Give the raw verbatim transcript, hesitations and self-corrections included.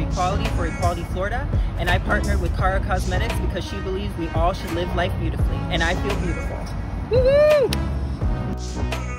equality for Equality Florida, and I partnered with CARA Cosmetics because she believes we all should live life beautifully, and I feel beautiful. Woohoo!